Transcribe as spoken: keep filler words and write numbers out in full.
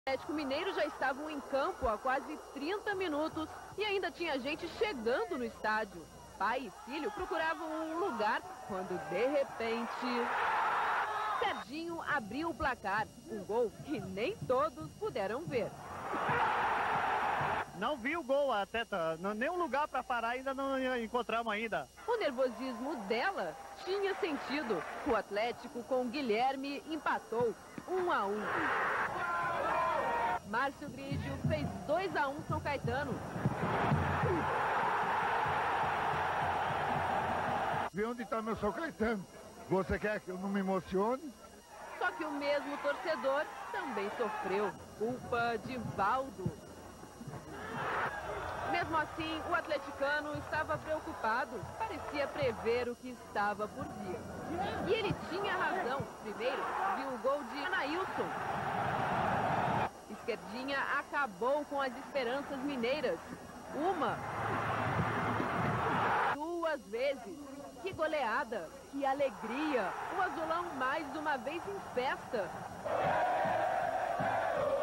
Atlético Mineiro já estavam em campo há quase trinta minutos e ainda tinha gente chegando no estádio. Pai e filho procuravam um lugar quando, de repente, Serginho abriu o placar. Um gol que nem todos puderam ver. Não vi o gol até, tá, nenhum lugar para parar ainda não encontramos ainda. O nervosismo dela tinha sentido. O Atlético com Guilherme empatou um a um. Márcio Grígio fez dois a um São Caetano. Vê onde está meu São Caetano. Você quer que eu não me emocione? Só que o mesmo torcedor também sofreu. Culpa de Valdo. Mesmo assim, o atleticano estava preocupado. Parecia prever o que estava por vir. E ele tinha razão. Primeiro, viu o gol de Anailson. Esquerdinha acabou com as esperanças mineiras. Uma. Duas vezes. Que goleada. Que alegria. O azulão mais uma vez em festa.